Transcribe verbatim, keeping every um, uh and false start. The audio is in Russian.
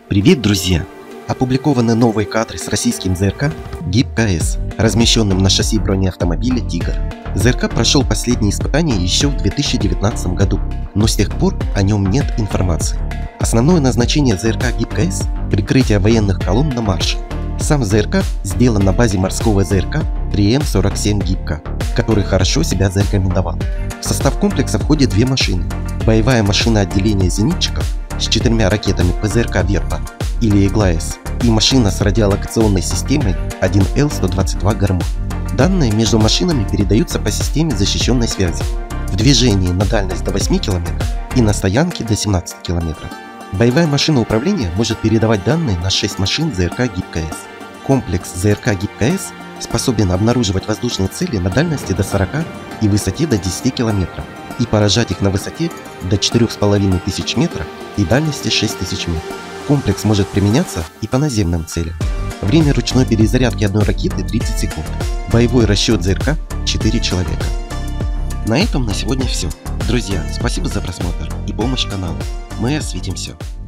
Привет, друзья! Опубликованы новые кадры с российским ЗРК ГИП-КС, размещенным на шасси бронеавтомобиля «Тигр». ЗРК прошел последние испытания еще в две тысячи девятнадцатом году, но с тех пор о нем нет информации. Основное назначение ЗРК ГИП-КС – прикрытие военных колонн на марше. Сам ЗРК сделан на базе морского ЗРК три эм сорок семь ГИП-К, который хорошо себя зарекомендовал. В состав комплекса входят две машины. Боевая машина отделения зенитчиков с четырьмя ракетами ПЗРК «Верпа» или «Игла-С» и машина с радиолокационной системой один эл сто двадцать два «Гармонь». Данные между машинами передаются по системе защищенной связи, в движении на дальность до восьми километров и на стоянке до семнадцати километров. Боевая машина управления может передавать данные на шесть машин ЗРК ГИП-КС. Комплекс ЗРК ГИП-КС способен обнаруживать воздушные цели на дальности до сорока и высоте до десяти километров и поражать их на высоте до четырёх с половиной тысяч метров и дальности шесть тысяч метров. Комплекс может применяться и по наземным целям. Время ручной перезарядки одной ракеты тридцать секунд. Боевой расчет ЗРК четыре человека. На этом на сегодня все. Друзья, спасибо за просмотр и помощь каналу. Мы осветим все.